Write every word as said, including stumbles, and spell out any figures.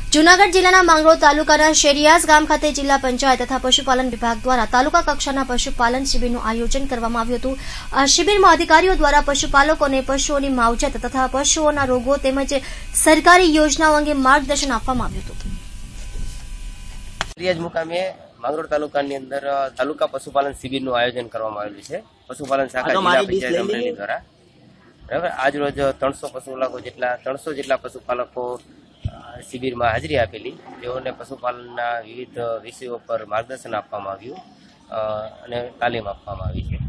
જૂનાગઢ જિલ્લાના માંગરોળ તાલુકાના શેરિયાસ ગામ ખાતે જિલ્લા પંચાયત તથા પશુપાલન વિભાગ દ્વારા તાલુકા કક્ષાના પશુપાલન શિબિરનું આયોજન કરવામાં આવ્યું હતું। આ શિબિરમાં અધિકારીઓ દ્વારા પશુપાલકોને પશુઓની માવજત તથા પશુઓના રોગો તેમજ સરકારી યોજનાઓ અંગે માર્ગદર્શન આપવામાં આવ્યું હતું। શેરિયાસ મુકામે માંગરોળ તાલુકાની અંદર તાલુકા પશુપાલન શિબિરનું આયોજન કરવામાં આવેલું છે। પશુપાલન શાખા જિલ્લા પંચાયત અમરેલી દ્વારા બરાબર આજ રોજ ત્રણસો પશુપાલકો જેટલા ત્રણસો જેટલા પશુપાલકો શિબિરમાં હાજરી આપેલી, જેઓને પશુપાલનના વિવિધ વિષયો પર માર્ગદર્શન આપવામાં આવ્યું અને તાલીમ આપવામાં આવી છે।